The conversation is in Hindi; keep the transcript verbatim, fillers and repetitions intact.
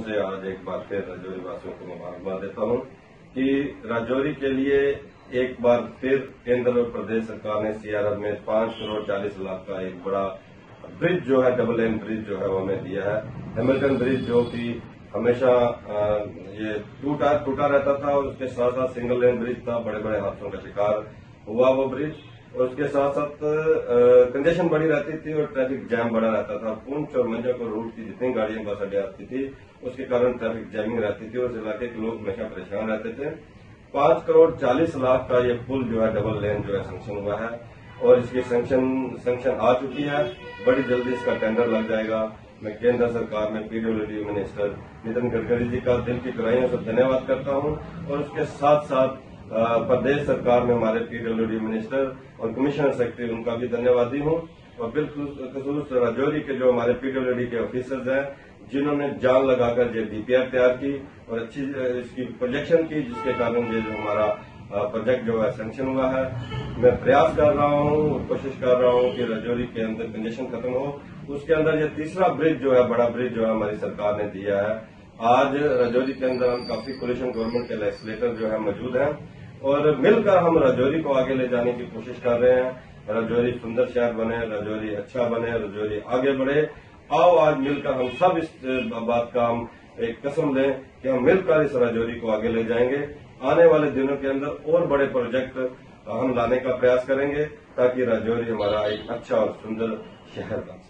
से आज एक बार फिर राजौरी वासियों को मुबारकबाद देता हूं कि राजौरी के लिए एक बार फिर केंद्र और प्रदेश सरकार ने सीआरआर में पांच करोड़ चालीस लाख का एक बड़ा ब्रिज जो है, डबल लेन ब्रिज जो है वो हमें दिया है। हैमिल्टन ब्रिज जो कि हमेशा ये टूटा टूटा रहता था और उसके साथ साथ सिंगल लेन ब्रिज था, बड़े बड़े हादसों का शिकार हुआ वो ब्रिज, और उसके साथ साथ कंजेशन बड़ी रहती थी और ट्रैफिक जैम बड़ा रहता था। पुंछ और मंजाकोर रूट की जितनी गाड़ियां बस अड्डे आती थी उसके कारण ट्रैफिक जैमिंग रहती थी और उस इलाके के लोग हमेशा परेशान रहते थे। पांच करोड़ चालीस लाख का ये पुल जो है, डबल लेन जो है सैंक्शन हुआ है और इसकी सैंक्शन सैंक्शन आ चुकी है। बड़ी जल्दी इसका टेंडर लग जाएगा। मैं केंद्र सरकार में पीडब्ल्यूडी मिनिस्टर नितिन गडकरी जी का दिल की गहराइयों से धन्यवाद करता हूं और उसके साथ साथ प्रदेश सरकार में हमारे पीडब्ल्यूडी मिनिस्टर और कमिश्नर सेक्रेटरी उनका भी धन्यवादी हूं और बिलखुसूस राजौरी के जो हमारे पीडब्ल्यूडी के ऑफिसर्स हैं जिन्होंने जान लगाकर ये डीपीआर तैयार की और अच्छी इसकी प्रोजेक्शन की, जिसके कारण ये जो हमारा प्रोजेक्ट जो है सैंक्शन हुआ है। मैं प्रयास कर रहा हूं, कोशिश कर रहा हूं कि राजौरी के अंदर कंजेशन खत्म हो। उसके अंदर ये तीसरा ब्रिज जो है, बड़ा ब्रिज जो है हमारी सरकार ने दिया है। आज राजौरी के अंदर हम काफी कोलिशन गवर्नमेंट के लेजिस्लेटर जो है मौजूद हैं और मिलकर हम राजौरी को आगे ले जाने की कोशिश कर रहे हैं। राजौरी सुंदर शहर बने, राजौरी अच्छा बने, राजौरी आगे बढ़े। आओ आज मिलकर हम सब इस बात का हम एक कसम लें कि हम मिलकर इस राजौरी को आगे ले जाएंगे। आने वाले दिनों के अंदर और बड़े प्रोजेक्ट हम लाने का प्रयास करेंगे ताकि राजौरी हमारा एक अच्छा और सुंदर शहर बने।